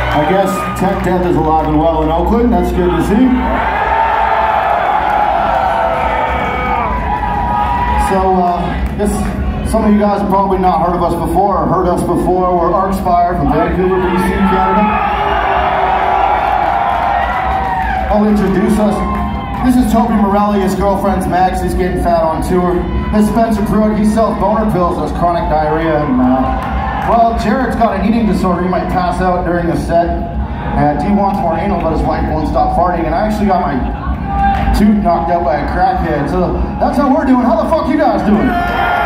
I guess Tech Death is alive and well in Oakland. That's good to see. Some of you guys have probably not heard of us before or heard us before. We're Archspire from Vancouver, BC, Canada. I'll introduce us. This is Toby Morelli, his girlfriend's Max. He's getting fat on tour. This is Spencer Pruitt. He sells boner pills, has chronic diarrhea, and well, Jared's got an eating disorder. He might pass out during the set. He wants more anal, but his wife won't stop farting. And I actually got my tooth knocked out by a crackhead. So that's how we're doing. How the fuck you guys doing?